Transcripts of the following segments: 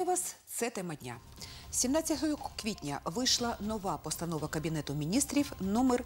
вас, це тема дня. 17 квітня вийшла нова постанова Кабінету міністрів номер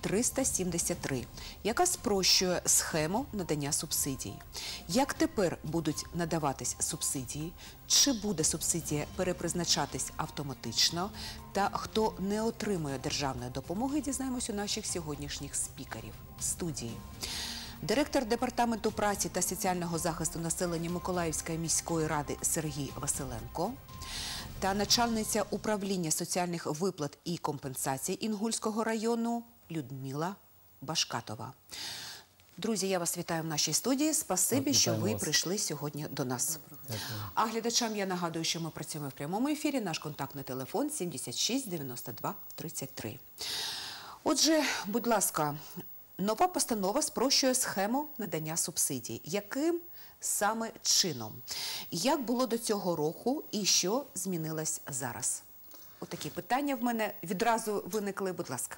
373, яка спрощує схему надання субсидій. Як тепер будуть надаватись субсидії? Чи буде субсидія перепризначатись автоматично? Та хто не отримує державної допомоги, дізнаємось у наших сьогоднішніх спікерів в студії. Директор Департаменту праці та соціального захисту населення Миколаївської міської ради Сергій Василенко та начальниця управління соціальних виплат і компенсацій Інгульського району Людмила Башкатова. Друзі, я вас вітаю в нашій студії. Спасибі, що ви прийшли сьогодні до нас. А глядачам я нагадую, що ми працюємо в прямому ефірі. Наш контактний телефон 76 92 33. Отже, будь ласка, нова постанова спрощує схему надання субсидій. Яким саме чином? Як було до цього року і що змінилось зараз? Отакі питання в мене відразу виникли, будь ласка.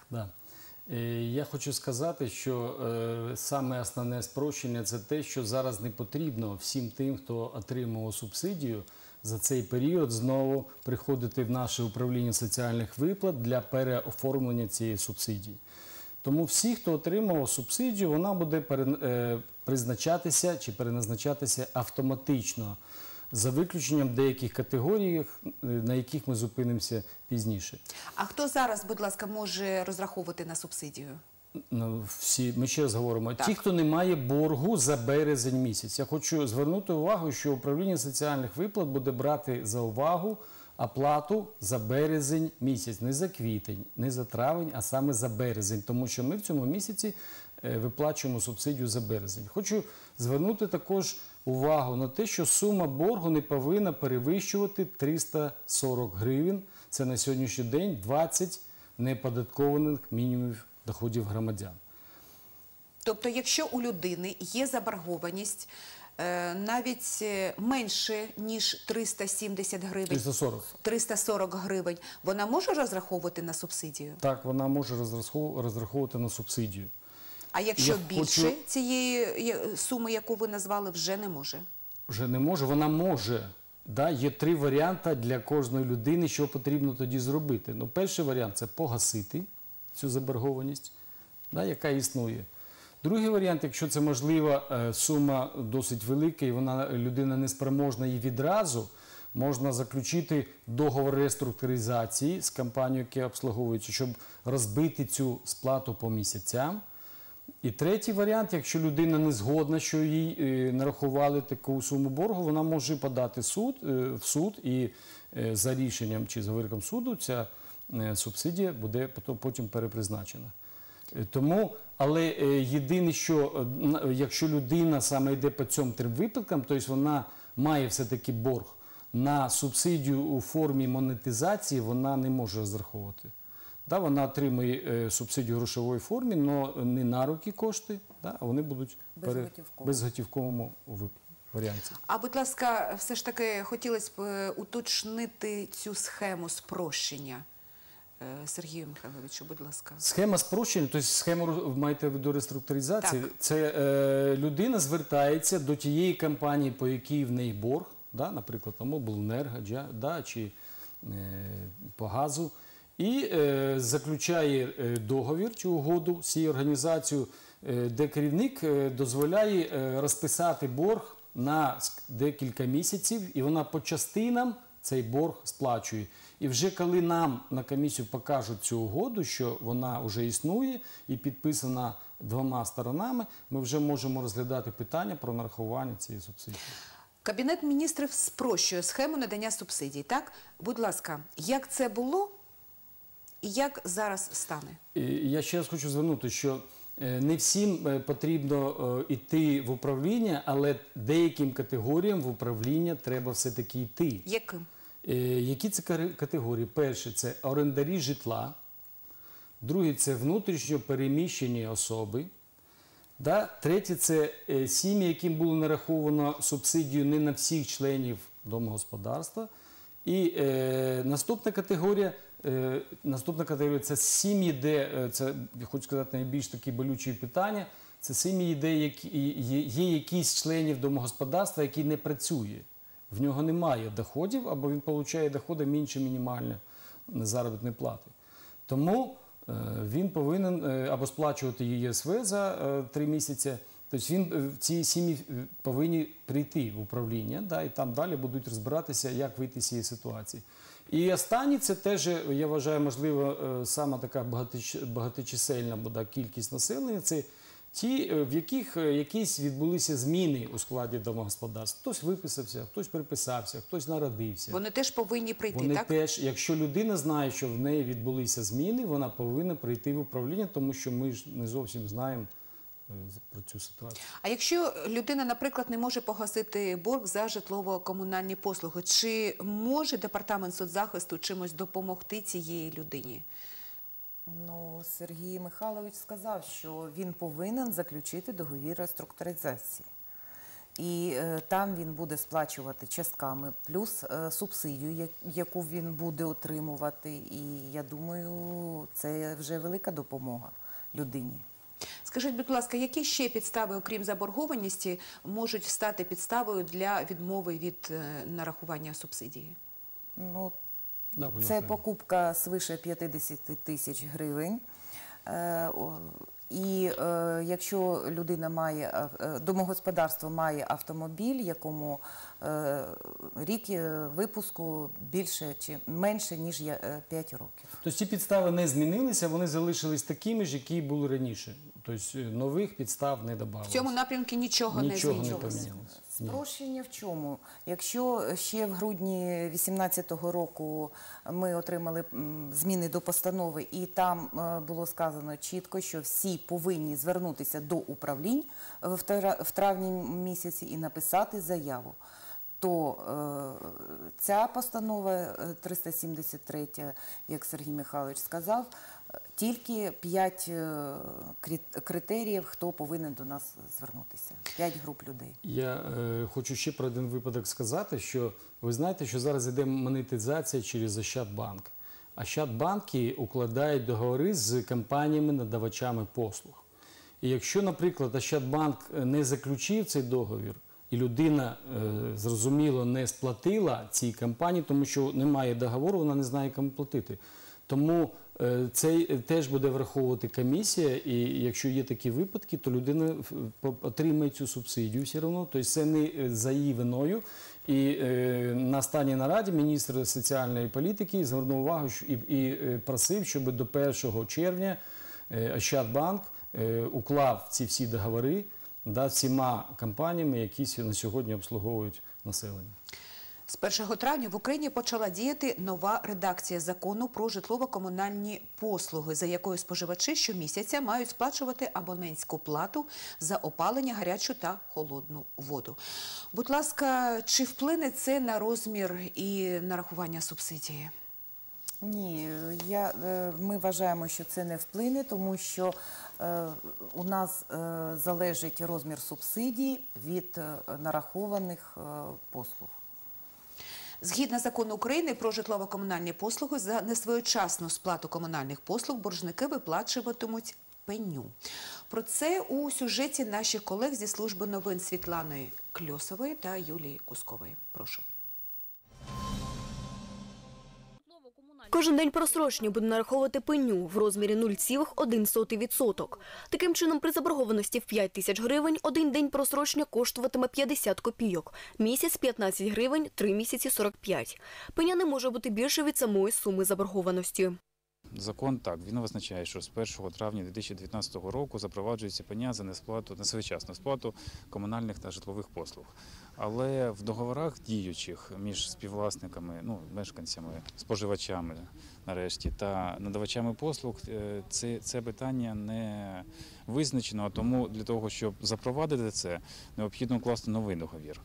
Я хочу сказати, що саме основне спрощення – це те, що зараз не потрібно всім тим, хто отримував субсидію, за цей період знову приходити в наше управління соціальних виплат для переоформлення цієї субсидії. Тому всі, хто отримував субсидію, вона буде призначатися чи переназначатися автоматично, за виключенням деяких категорій, на яких ми зупинимося пізніше. А хто зараз, будь ласка, може розраховувати на субсидію? Ми ще раз говоримо. Так. Ті, хто не має боргу за березень місяць. Я хочу звернути увагу, що управління соціальних виплат буде брати за увагу оплату за березень місяць. Не за квітень, не за травень, а саме за березень. Тому що ми в цьому місяці виплачуємо субсидію за березень. Хочу звернути також увагу на те, що сума боргу не повинна перевищувати 340 гривень. Це на сьогоднішній день 20 неоподаткованих мінімумів доходів громадян. Тобто, якщо у людини є заборгованість навіть менше, ніж 370 гривень, 340 гривень, вона може розраховувати на субсидію? Так, вона може розраховувати на субсидію. А якщо більше цієї суми, яку ви назвали, вже не може? Вже не може, вона може. Є три варіанти для кожної людини, що потрібно тоді зробити. Перший варіант – це погасити цю заборгованість, яка існує. Другий варіант, якщо це можлива сума досить велика і людина не спроможна її відразу, можна заключити договор реструктуризації з компанією, яка обслуговується, щоб розбити цю сплату по місяцям. І третій варіант, якщо людина не згодна, що їй нарахували таку суму боргу, вона може подати в суд і за рішенням чи за вироком суду ця субсидія буде потім перепризначена. Але єдине, що якщо людина саме йде по цьому трьом випадкам, тобто вона має все-таки борг на субсидію у формі монетизації, вона не може розраховувати. Вона отримує субсидію в грошовій формі, але не на руки кошти, а вони будуть в безготівковому варіанті. А, будь ласка, все ж таки хотілося б уточнити цю схему спрощення. Сергію Михайловичу, будь ласка. Схема спрощення, тобто схему маєте в виду реструктуризації, це людина звертається до тієї компанії, по якій в неї борг, наприклад, обленерго, чи по газу, і заключає договір чи угоду з цією організацією, де керівник дозволяє розписати борг на декілька місяців, і вона по частинам цей борг сплачує. І вже коли нам на комісію покажуть цю угоду, що вона вже існує і підписана двома сторонами, ми вже можемо розглядати питання про нарахування цієї субсидії. Кабінет міністрів спрощує схему надання субсидій, так? Будь ласка, як це було і як зараз стане? Я ще раз хочу звернути, що не всім потрібно йти в управління, але деяким категоріям в управління треба все-таки йти. Яким? Які це категорії? Перше – це орендарі житла. Друге – це внутрішньо переміщені особи. Третє – це сім'ї, яким було нараховано субсидію не на всіх членів домогосподарства. І наступна категорія – це сім'ї, де, це, я хочу сказати, найбільш такі болючі питання, це сім'ї, де є якісь членів домогосподарства, які не працює в нього немає доходів, або він отримує доходи менше мінімальної заробітної плати. Тому він повинен або сплачувати ЄСВ за 3 місяці, тобто ці сім'ї повинні прийти в управління, да, і там далі будуть розбиратися, як вийти з цієї ситуації. І останнє, це теж, я вважаю, можливо, сама така багаточисельна буде кількість населення, це ті, в яких якісь відбулися зміни у складі домогосподарств. Хтось виписався, хтось приписався, хтось народився. Вони теж повинні прийти, Вони так? теж, якщо людина знає, що в неї відбулися зміни, вона повинна прийти в управління, тому що ми ж не зовсім знаємо про цю ситуацію. А якщо людина, наприклад, не може погасити борг за житлово-комунальні послуги, чи може департамент соцзахисту чимось допомогти цієї людині? Ну, Сергій Михайлович сказав, що він повинен заключити договір реструктуризації. І там він буде сплачувати частками, плюс субсидію, яку він буде отримувати. І я думаю, це вже велика допомога людині. Скажіть, будь ласка, які ще підстави, окрім заборгованості, можуть стати підставою для відмови від нарахування субсидії? Ну, це покупка свише 50 тисяч гривень. І якщо людина має, домогосподарство має автомобіль, якому рік випуску більше чи менше, ніж 5 років. Тобто ці підстави не змінилися, вони залишились такими ж, які були раніше. Тобто нових підстав не додавалося. В цьому напрямку нічого не змінилося? помінялося. Спрощення в чому? Якщо ще в грудні 2018 року ми отримали зміни до постанови, і там було сказано чітко, що всі повинні звернутися до управлінь в травні місяці і написати заяву, то ця постанова 373, як Сергій Михайлович сказав, тільки 5 критеріїв, хто повинен до нас звернутися. 5 груп людей. Я хочу ще про один випадок сказати, що ви знаєте, що зараз йде монетизація через Ощадбанк. Ощадбанки укладають договори з компаніями-надавачами послуг. І якщо, наприклад, Ощадбанк не заключив цей договір, і людина, зрозуміло, не сплатила цій компанії, тому що немає договору, вона не знає, кому платити. Тому це теж буде враховувати комісія, і якщо є такі випадки, то людина отримає цю субсидію все одно, тобто це не за її виною. І на останній нараді міністр соціальної політики звернув увагу і просив, щоб до 1 червня Ощадбанк уклав ці всі договори з всіма компаніями, які на сьогодні обслуговують населення. З 1 травня в Україні почала діяти нова редакція закону про житлово-комунальні послуги, за якою споживачі щомісяця мають сплачувати абонентську плату за опалення, гарячу та холодну воду. Будь ласка, чи вплине це на розмір і нарахування субсидії? Ні, ми вважаємо, що це не вплине, тому що у нас залежить розмір субсидій від нарахованих послуг. Згідно закону України про житлово-комунальні послуги, за несвоєчасну сплату комунальних послуг боржники виплачуватимуть пеню. Про це у сюжеті наших колег зі служби новин Світлани Кльосової та Юлії Кускової. Прошу. Кожен день просрочення буде нараховувати пеню в розмірі 0,1%. Таким чином, при заборгованості в 5 тисяч гривень один день просрочення коштуватиме 50 копійок, місяць – 15 гривень, 3 місяці – 45. Пеня не може бути більше від самої суми заборгованості. Закон так, він визначає, що з 1 травня 2019 року запроваджується пеня за несвоєчасну сплату комунальних та житлових послуг. Але в договорах діючих між співвласниками, мешканцями, споживачами нарешті та надавачами послуг це питання не визначено, тому для того, щоб запровадити це, необхідно укласти новий договір.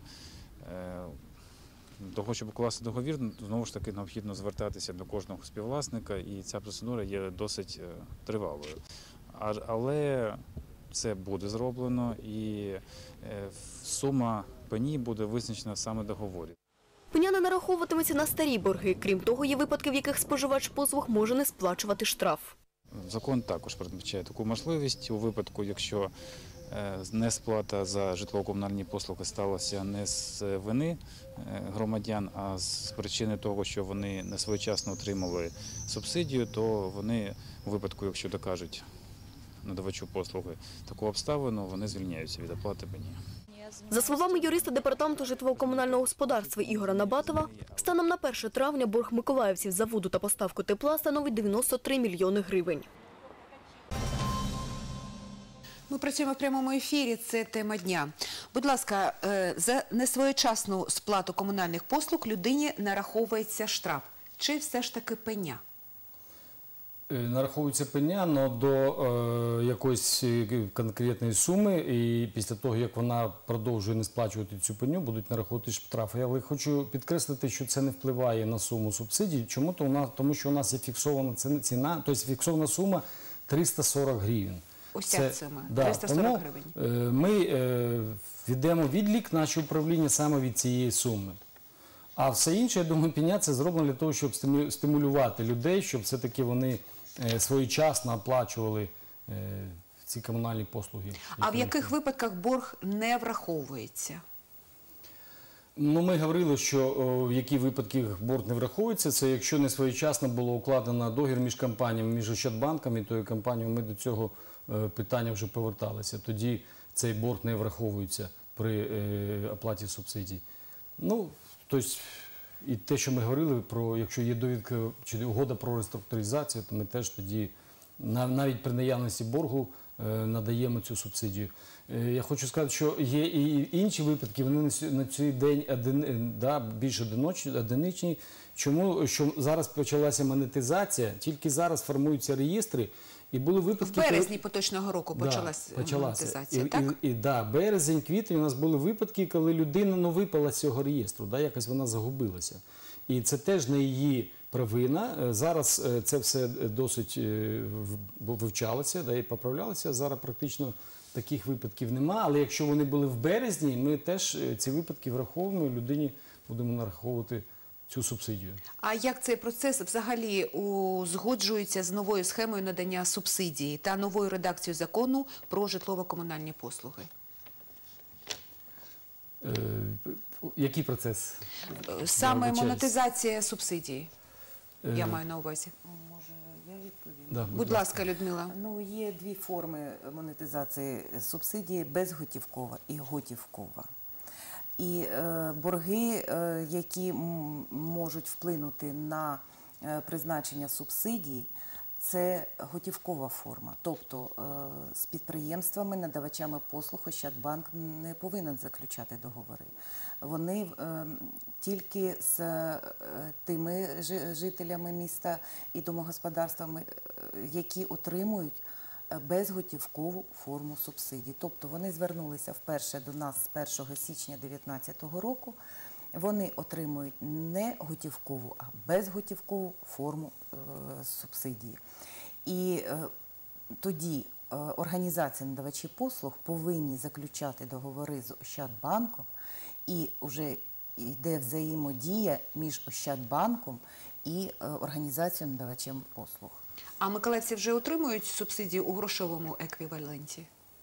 Для того, щоб укласти договір, знову ж таки, необхідно звертатися до кожного співвласника, і ця процедура є досить тривалою. Але це буде зроблено, і сума пені буде визначена саме в договорі. Пеня не нараховуватиметься на старі борги. Крім того, є випадки, в яких споживач послуг може не сплачувати штраф. Закон також передбачає таку можливість у випадку, якщо Несплата за житлово-комунальні послуги сталася не з вини громадян, а з причини того, що вони не своєчасно отримали субсидію, то вони у випадку, якщо докажуть надавачу послуги таку обставину, вони звільняються від оплати пені. За словами юриста Департаменту житлово-комунального господарства Ігоря Набатова, станом на 1 травня борг миколаївців за воду та поставку тепла становить 93 мільйони гривень. Ми працюємо в прямому ефірі, це тема дня. Будь ласка, за несвоєчасну сплату комунальних послуг людині нараховується штраф. Чи все ж таки пеня? Нараховується пеня, але до якоїсь конкретної суми, і після того, як вона продовжує не сплачувати цю пеню, будуть нараховувати штрафи. Але хочу підкреслити, що це не впливає на суму субсидій. Чому? Тому що у нас є фіксована ціна, тобто фіксована сума 340 гривень. Уся сума, 340 гривень. Ми ведемо відлік, наше управління, саме від цієї суми. А все інше, я думаю, пеня це зроблено для того, щоб стимулювати людей, щоб все-таки вони своєчасно оплачували ці комунальні послуги. А в яких випадках борг не враховується? Ну, ми говорили, що в які випадки борг не враховується, це якщо не своєчасно було укладено договір між компаніями, між Ощадбанком і тою компанією, ми до цього питання вже поверталися. Тоді цей борг не враховується при оплаті субсидій. Ну, тобто, і те, що ми говорили, про якщо є довідка чи угода про реструктуризацію, то ми теж тоді, навіть при наявності боргу, надаємо цю субсидію. Я хочу сказати, що є і інші випадки, вони на цей день більш одиничні. Чому? Що зараз почалася монетизація, тільки зараз формуються реєстри. І були випадки, в березні поточного року почалася монетизація, так? Березень, квітень у нас були випадки, коли людина випала з цього реєстру, якось вона загубилася. І це теж не її провина. Зараз це все досить вивчалося і поправлялося. Зараз практично таких випадків нема. Але якщо вони були в березні, ми теж ці випадки враховуємо і людині будемо нараховувати цю субсидію. А як цей процес взагалі узгоджується з новою схемою надання субсидії та новою редакцією закону про житлово-комунальні послуги? Який процес? Саме монетизація субсидії, я маю на увазі. Може, я відповім? Да, Будь ласка, Людмила. Ну, є дві форми монетизації субсидії – безготівкова і готівкова. І борги, які можуть вплинути на призначення субсидій, це готівкова форма. Тобто з підприємствами, надавачами послуг Ощадбанк не повинен заключати договори. Вони тільки з тими жителями міста і домогосподарствами, які отримують безготівкову форму субсидій. Тобто вони звернулися вперше до нас з 1 січня 2019 року, вони отримують не готівкову, а безготівкову форму субсидії. І тоді організації надавачі послуг повинні заключати договори з Ощадбанком, і вже йде взаємодія між Ощадбанком і організацією надавачем послуг. А миколаївці вже отримують субсидію у грошовому еквіваленті?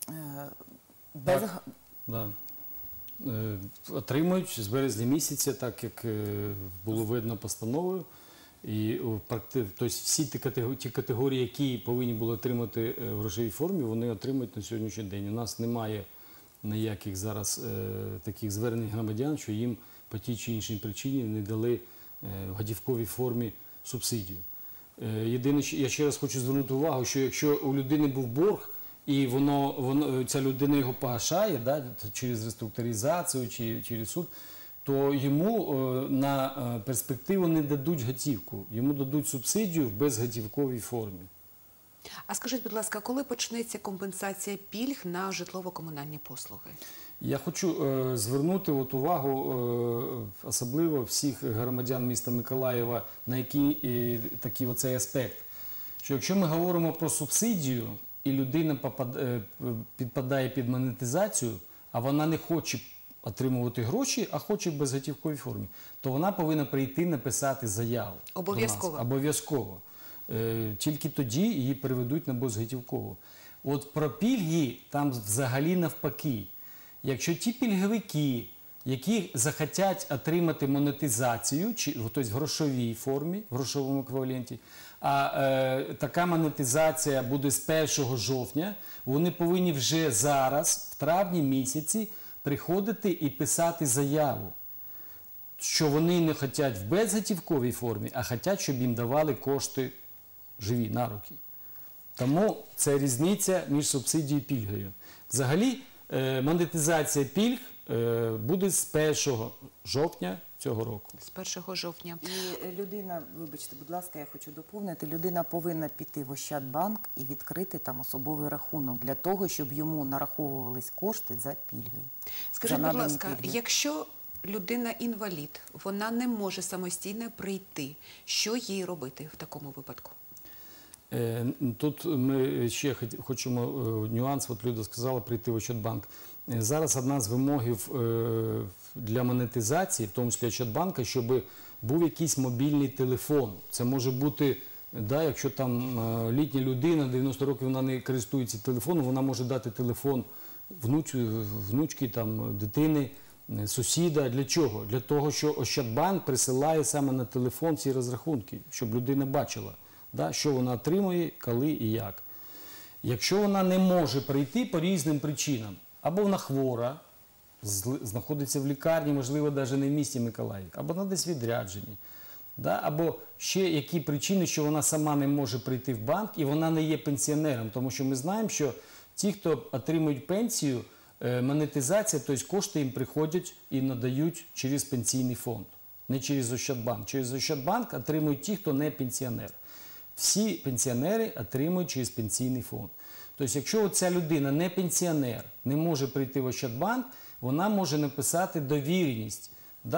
Отримують з березня місяця, так як було видно постановою. І тобто всі ті категорії, які повинні були отримати в грошовій формі, вони отримують на сьогоднішній день. У нас немає ніяких зараз таких звернень громадян, що їм по тій чи іншій причині не дали в готівковій формі субсидію. Єдине, я ще раз хочу звернути увагу, що якщо у людини був борг, і ця людина його погашає через реструктуризацію чи через суд, то йому на перспективу не дадуть готівку, йому дадуть субсидію в безготівковій формі. А скажіть, будь ласка, коли почнеться компенсація пільг на житлово-комунальні послуги? Я хочу звернути увагу особливо всіх громадян міста Миколаєва на такий оцей аспект, що якщо ми говоримо про субсидію і людина підпадає під монетизацію, а вона не хоче отримувати гроші, а хоче в безготівковій формі, то вона повинна прийти написати заяву. Обов'язково. Обов'язково. Тільки тоді її переведуть на безготівкову. От про пільги там взагалі навпаки. Якщо ті пільговики, які захотять отримати монетизацію, тобто в грошовій формі, в грошовому еквіваленті, а така монетизація буде з 1 жовтня, вони повинні вже зараз, в травні місяці, приходити і писати заяву, що вони не хочуть в безготівковій формі, а хочуть, щоб їм давали кошти живі, на руки. Тому це різниця між субсидією і пільгою. Взагалі, монетизація пільг буде з 1 жовтня цього року. З 1 жовтня. І людина, вибачте, будь ласка, я хочу доповнити, людина повинна піти в Ощадбанк і відкрити там особовий рахунок для того, щоб йому нараховувались кошти за пільги. Скажіть, за будь надані ласка, пільги. якщо людина інвалід, вона не може самостійно прийти, що їй робити в такому випадку? Тут ми ще хочемо нюанс, от Люда сказала, прийти в Ощадбанк. Зараз одна з вимогів для монетизації, в тому числі Ощадбанка, щоб був якийсь мобільний телефон. Це може бути, якщо там літня людина, 90 років, вона не користується телефоном, вона може дати телефон внучки, дитини, сусіда. Для чого? Для того, що Ощадбанк присилає саме на телефон ці розрахунки, щоб людина бачила, що вона отримує, коли і як. Якщо вона не може прийти по різним причинам, або вона хвора, знаходиться в лікарні, можливо, навіть не в місті Миколаїв, або вона десь відряджені, або ще які причини, що вона сама не може прийти в банк і вона не є пенсіонером, тому що ми знаємо, що ті, хто отримують пенсію, монетизація, тобто кошти їм приходять і надають через пенсійний фонд, не через Ощадбанк. Через Ощадбанк отримують ті, хто не пенсіонер. Всі пенсіонери отримують через пенсійний фонд. Тобто, якщо ця людина не пенсіонер, не може прийти в Ощадбанк, вона може написати довіреність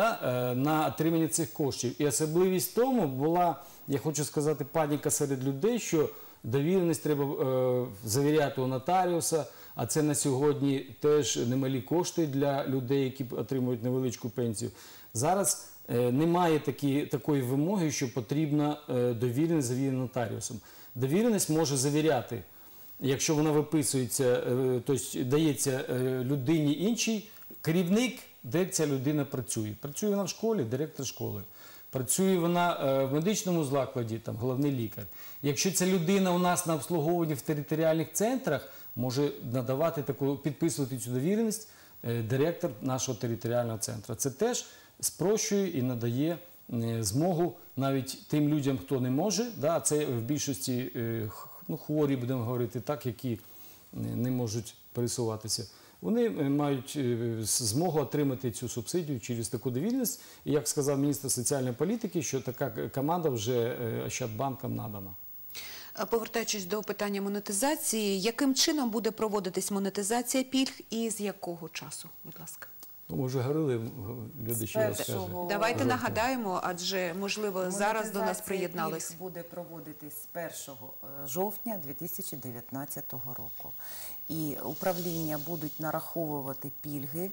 на отримання цих коштів. І особливість в тому була, я хочу сказати, паніка серед людей, що довіреність треба завіряти у нотаріуса, а це на сьогодні теж немалі кошти для людей, які отримують невеличку пенсію. Зараз немає такої вимоги, що потрібна довіреність завірена нотаріусом. Довіреність може завіряти, якщо вона виписується, тобто дається людині іншій, керівник, де ця людина працює. Працює вона в школі, директор школи. Працює вона в медичному закладі, головний лікар. Якщо ця людина у нас на обслуговуванні в територіальних центрах, може надавати підписувати цю довіреність директор нашого територіального центру. Це теж спрощує і надає змогу навіть тим людям, хто не може, це в більшості хворі, будемо говорити так, які не можуть пересуватися, вони мають змогу отримати цю субсидію через таку довіреність. І, як сказав міністр соціальної політики, що така команда вже Ощадбанком надана. Повертаючись до питання монетизації, яким чином буде проводитись монетизація пільг і з якого часу, будь ласка? Ми вже говорили, люди ще раз скажуть. Давайте нагадаємо, адже, можливо, зараз до нас приєднались. Монетизація буде проводитись з 1 жовтня 2019 року. І управління будуть нараховувати пільги,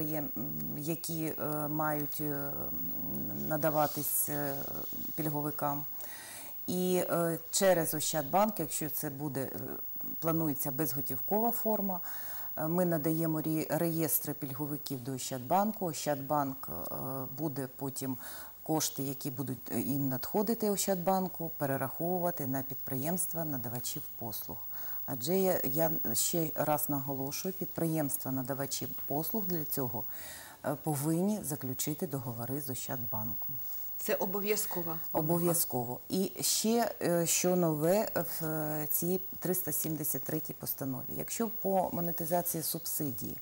які мають надаватись пільговикам. І через Ощадбанк, якщо це планується безготівкова форма, ми надаємо реєстри пільговиків до Ощадбанку. Ощадбанк буде потім кошти, які будуть їм надходити Ощадбанку, перераховувати на підприємства надавачів послуг. Адже я ще раз наголошую, підприємства-надавачі послуг для цього повинні заключити договори з Ощадбанком. Це обов'язково? Обов'язково. І ще, що нове в цій 373 постанові. Якщо по монетизації субсидії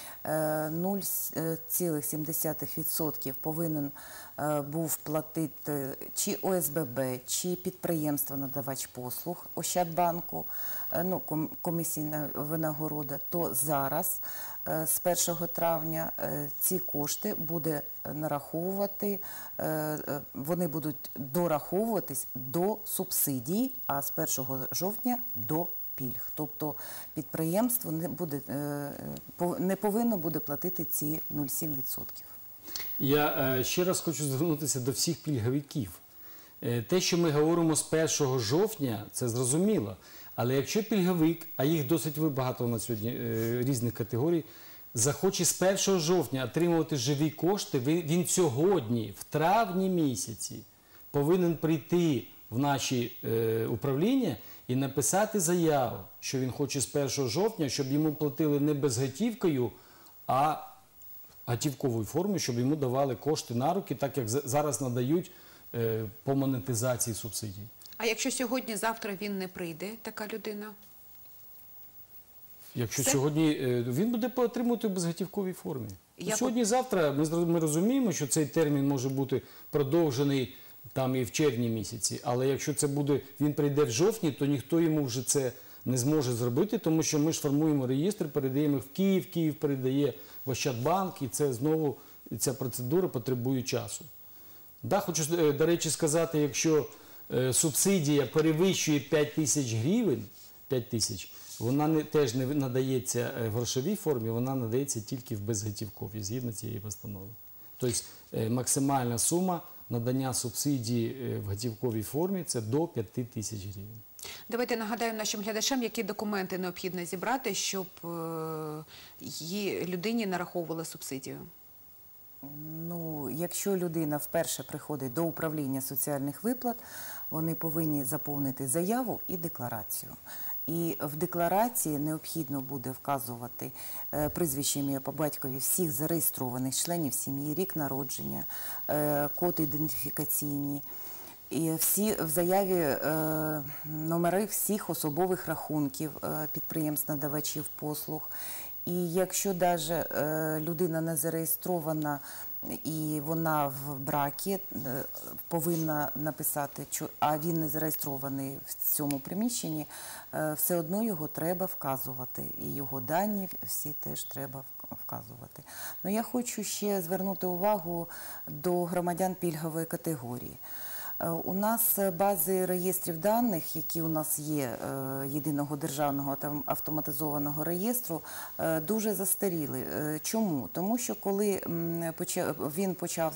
0,7% повинен був платити чи ОСББ, чи підприємство-надавач послуг Ощадбанку, комісійна винагорода, то зараз з 1 травня ці кошти буде нараховувати, вони будуть дораховуватись до субсидій, а з 1 жовтня до пільг. Тобто підприємство не повинно буде платити ці 0,7%. Я ще раз хочу звернутися до всіх пільговиків. Те, що ми говоримо з 1 жовтня, це зрозуміло. Але якщо пільговик, а їх досить багато на сьогодні різних категорій, захоче з 1 жовтня отримувати живі кошти, він сьогодні, в травні місяці, повинен прийти в наші управління і написати заяву, що він хоче з 1 жовтня, щоб йому платили не безготівкою, а готівковою формі, щоб йому давали кошти на руки, так як зараз надають по монетизації субсидій. А якщо сьогодні-завтра він не прийде, така людина? Якщо Все? сьогодні він буде отримувати в безготівковій формі. Сьогодні-завтра ми розуміємо, що цей термін може бути продовжений там і в червні місяці, але якщо це буде, він прийде в жовтні, то ніхто йому вже це не зможе зробити, тому що ми ж формуємо реєстр, передаємо їх в Київ, Київ передає в Ощадбанк, і це знову, ця процедура потребує часу. Да, хочу, до речі, сказати, якщо субсидія перевищує 5 тисяч гривень, 5 тисяч, вона теж не надається в грошовій формі, вона надається тільки в безготівковій, згідно цієї постанови. Тобто максимальна сума надання субсидії в готівковій формі – це до 5 тисяч гривень. Давайте нагадаю нашим глядачам, які документи необхідно зібрати, щоб її людині нараховували субсидію. Ну, якщо людина вперше приходить до управління соціальних виплат, вони повинні заповнити заяву і декларацію. І в декларації необхідно буде вказувати прізвище, ім'я по батькові всіх зареєстрованих членів сім'ї, рік народження, код ідентифікаційний. І всі в заяві номери всіх особових рахунків підприємств-надавачів послуг. І якщо навіть людина не зареєстрована і вона в бракі, повинна написати, а він не зареєстрований в цьому приміщенні, все одно його треба вказувати. І його дані всі теж треба вказувати. Ну, я хочу ще звернути увагу до громадян пільгової категорії. У нас бази реєстрів даних, які у нас є, єдиного державного автоматизованого реєстру, дуже застаріли. Чому? Тому що коли він почав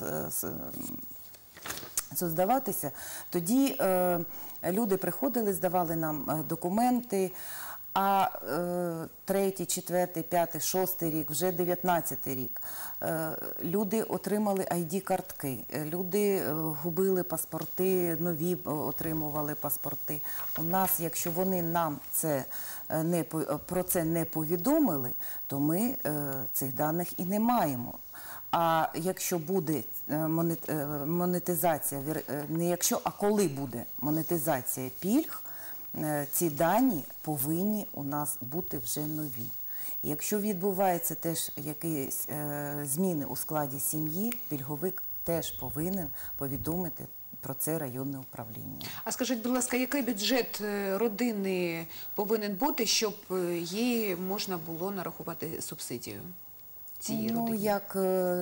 создаватися, тоді люди приходили, здавали нам документи, а 3-й, 4-й, 5-й, 6-й рік, вже 19-й рік, люди отримали ID-картки, люди губили паспорти, нові отримували паспорти. У нас, якщо вони нам про це не повідомили, то ми цих даних і не маємо. А якщо буде монетизація, не якщо, а коли буде монетизація пільг, ці дані повинні у нас бути вже нові. І якщо відбуваються теж якісь зміни у складі сім'ї, пільговик теж повинен повідомити про це районне управління. А скажіть, будь ласка, який бюджет родини повинен бути, щоб їй можна було нарахувати субсидію? Ну, як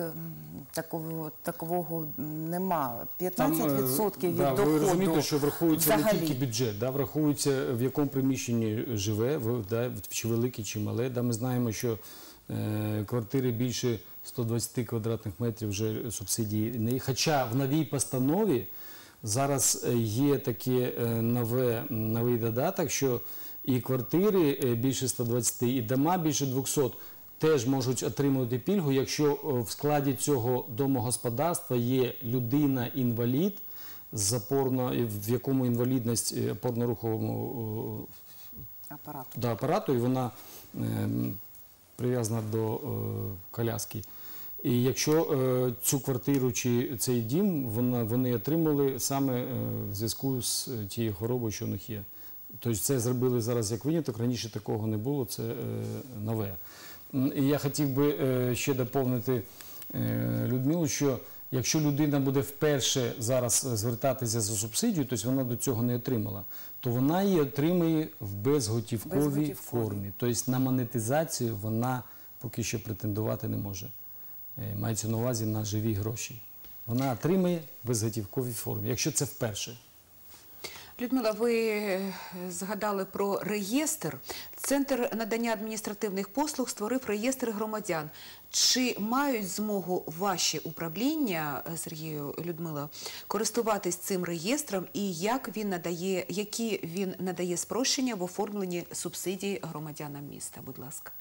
такого нема. 15% від доходу. Ви розумієте, що враховується взагалі. не тільки бюджет, враховується в якому приміщенні живе, чи велике, чи мале. Ми знаємо, що квартири більше 120 квадратних метрів вже субсидії не є. Хоча в новій постанові зараз є такий новий додаток, що і квартири більше 120, і дома більше 200 теж можуть отримувати пільгу, якщо в складі цього домогосподарства є людина-інвалід, в якому інвалідність опорно-рухового апарату, і вона прив'язана до коляски. І якщо цю квартиру чи цей дім вони отримали саме в зв'язку з тією хворобою, що у них є. Тобто це зробили зараз як виняток, раніше такого не було, це нове. І я хотів би ще доповнити Людмилу, що якщо людина буде вперше зараз звертатися за субсидію, тобто вона до цього не отримала, то вона її отримає в безготівковій формі. Тобто на монетизацію вона поки що претендувати не може. Мається на увазі на живі гроші. Вона отримає в безготівковій формі, якщо це вперше. Людмила, ви згадали про реєстр. Центр надання адміністративних послуг створив реєстр громадян. Чи мають змогу ваші управління, Сергію, Людмила, користуватись цим реєстром і які він надає спрощення в оформленні субсидій громадянам міста? Будь ласка.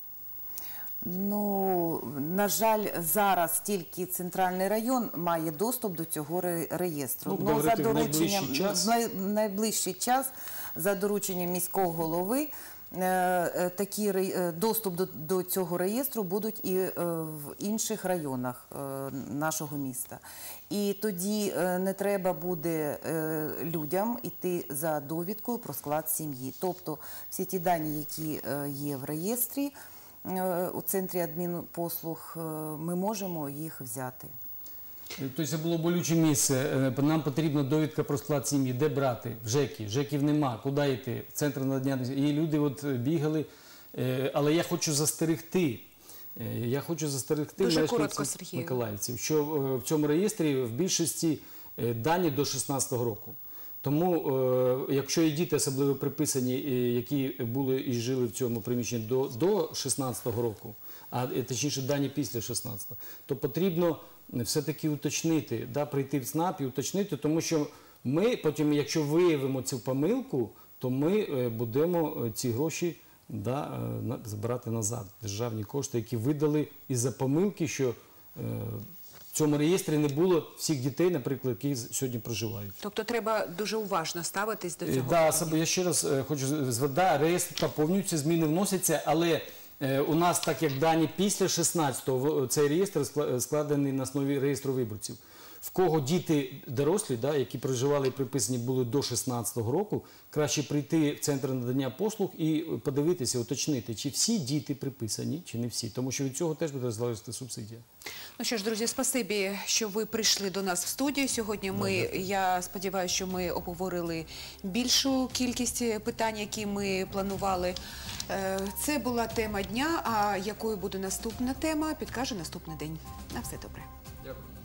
Ну, на жаль, зараз тільки центральний район має доступ до цього реєстру. Ну, говорити, в найближчий час? В найближчий час за дорученням міського голови доступ до цього реєстру будуть і в інших районах нашого міста. І тоді не треба буде людям йти за довідкою про склад сім'ї. Тобто всі ті дані, які є в реєстрі, у центрі адмінпослуг, ми можемо їх взяти. Тобто це було болюче місце. Нам потрібна довідка про склад сім'ї. Де брати? В ЖЕКі. ЖЕКів нема. Куди йти? В центр надання. І люди от бігали. Але я хочу застерегти. Дуже коротко, Сергію. Миколаївців, що в цьому реєстрі в більшості дані до 16-го року. Тому, якщо є діти, особливо приписані, які були і жили в цьому приміщенні до 16-го року, а точніше дані після 16-го, то потрібно все-таки уточнити, прийти в ЦНАП і уточнити, тому що ми потім, якщо виявимо цю помилку, то ми будемо ці гроші збирати назад, державні кошти, які видали із-за помилки, що в цьому реєстрі не було всіх дітей, наприклад, які сьогодні проживають. Тобто треба дуже уважно ставитись до цього? Так, я ще раз хочу згадати, реєстр поповнюється, зміни вносяться, але у нас, так як дані після 16-го, цей реєстр складений на основі реєстру виборців. В кого діти дорослі, які проживали і приписані були до 16-го року, краще прийти в центр надання послуг і подивитися, уточнити, чи всі діти приписані, чи не всі. Тому що від цього теж буде залежати субсидія. Ну що ж, друзі, спасибі, що ви прийшли до нас в студію. Сьогодні я сподіваюся, що ми обговорили більшу кількість питань, які ми планували. Це була тема дня, а якою буде наступна тема, підкаже наступний день. На все добре. Дякую.